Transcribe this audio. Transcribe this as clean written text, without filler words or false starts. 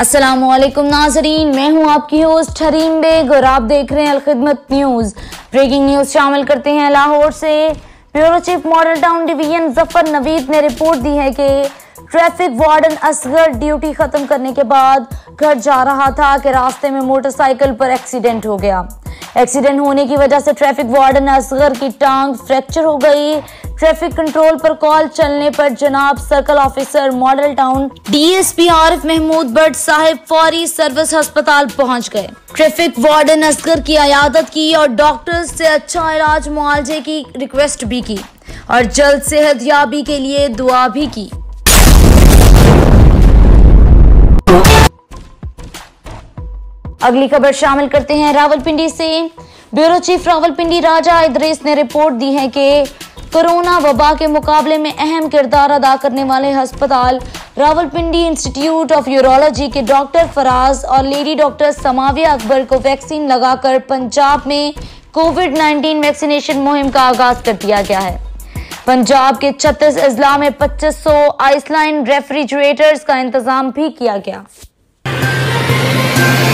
अस्सलामुअलैकुम नाजरीन, मैं हूं आपकी होस्ट हरीम बेग और आप देख रहे हैं अलखिदमत न्यूज। ब्रेकिंग न्यूज शामिल करते हैं। लाहौर से bureau chief Model Town division Zafar Naveed ने रिपोर्ट दी है कि ट्रैफिक वार्डन असगर ड्यूटी खत्म करने के बाद घर जा रहा था कि रास्ते में मोटरसाइकिल पर एक्सीडेंट हो गया। एक्सीडेंट होने की वजह से ट्रैफिक वार्डन असगर की टांग फ्रैक्चर हो गई। ट्रैफिक कंट्रोल पर कॉल चलने पर जनाब circle officer Model Town DSP Arif Mahmood Bhatt साहिब फौरी सर्विस अस्पताल पहुंच गए। ट्रैफिक वार्डन असगर की इयादत की और डॉक्टर्स से अच्छा इलाज मुआवजे की रिक्वेस्ट भी की और जल्द सेहतयाबी के लिए दुआ भी की। अगली खबर शामिल करते हैं रावलपिंडी से। ब्यूरो चीफ रावलपिंडी राजा इदरीस ने रिपोर्ट दी है कि कोरोना वबा के मुकाबले में अहम किरदार अदा करने वाले अस्पताल रावलपिंडी इंस्टीट्यूट ऑफ यूरोलॉजी के डॉक्टर फराज और लेडी डॉक्टर समाविया अकबर को वैक्सीन लगाकर पंजाब में कोविड-19 वैक्सीनेशन मुहिम का आगाज कर दिया गया है। पंजाब के 36 अजला में 2500 आइसलाइन रेफ्रिजरेटर्स का इंतजाम भी किया गया।